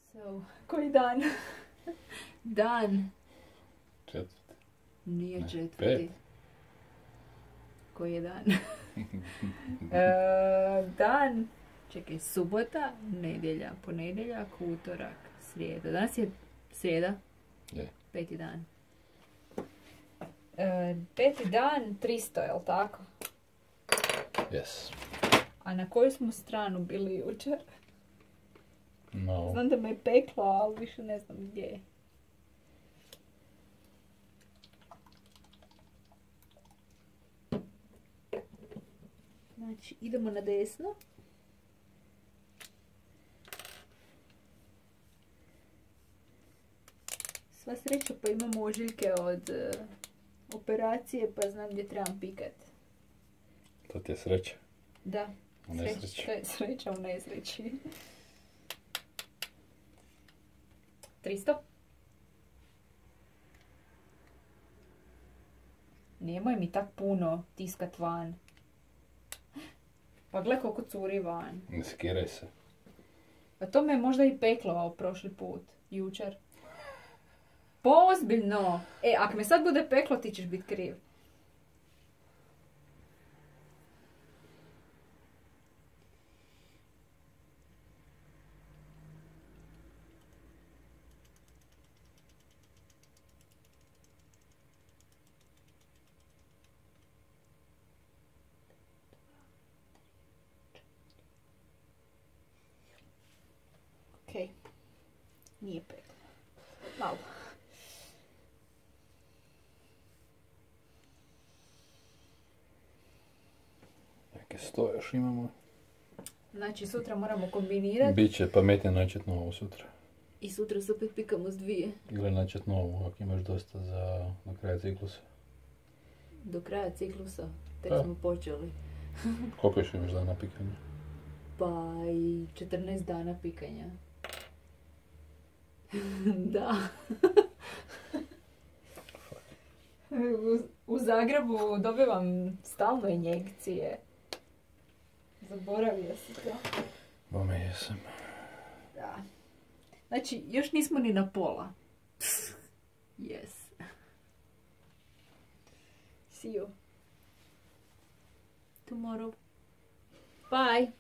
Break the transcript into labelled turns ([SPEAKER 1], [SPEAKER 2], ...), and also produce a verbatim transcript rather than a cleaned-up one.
[SPEAKER 1] So, koji dan? Dan.
[SPEAKER 2] Četvrti.
[SPEAKER 1] Nije
[SPEAKER 2] Ne,
[SPEAKER 1] četvrti.
[SPEAKER 2] pet.
[SPEAKER 1] Koji je dan? e, dan. Čekaj, subota, nedjelja, ponedjeljak, utorak, srijeda. Danas je srijeda?
[SPEAKER 2] Je.
[SPEAKER 1] Peti dan. E, peti dan, tristo, je li tako?
[SPEAKER 2] Yes.
[SPEAKER 1] A na koju smo stranu bili jučer?
[SPEAKER 2] No.
[SPEAKER 1] Znam da me je peklo, ali više ne znam gdje je. Znači, idemo na desno. Sva sreća pa imamo ožiljke od uh, operacije pa znam gdje trebam pikat.
[SPEAKER 2] To ti je sreća.
[SPEAKER 1] Da,
[SPEAKER 2] U nesreći.
[SPEAKER 1] to je sreća u nesreći. tristo. Nemoj mi tak puno tiskat van. Pa gle koliko curi van.
[SPEAKER 2] Ne skiraj se.
[SPEAKER 1] Pa to me je možda i peklo prošli put, jučer. Pa ozbiljno. E, ako me sad bude peklo, ti ćeš biti kriv. Okej. Okay. Nije peklo. Malo.
[SPEAKER 2] Neke sto još imamo.
[SPEAKER 1] Znači, sutra moramo kombinirati.
[SPEAKER 2] Biće pametnije načet novu sutra.
[SPEAKER 1] I sutra se opet pikamo s dvije.
[SPEAKER 2] Ili načet novu, ako imaš dosta za do kraja ciklusa.
[SPEAKER 1] Do kraja ciklusa. Tek
[SPEAKER 2] Da.
[SPEAKER 1] smo počeli.
[SPEAKER 2] Koliko još imaš dana pikanja?
[SPEAKER 1] Pa i četrnaest dana pikanja. Da. u, u Zagrebu dobivam stalno injekcije. Zaboravio si to.
[SPEAKER 2] Bome jesam.
[SPEAKER 1] Da. Znači, još nismo ni na pola. Yes. See you tomorrow. Bye.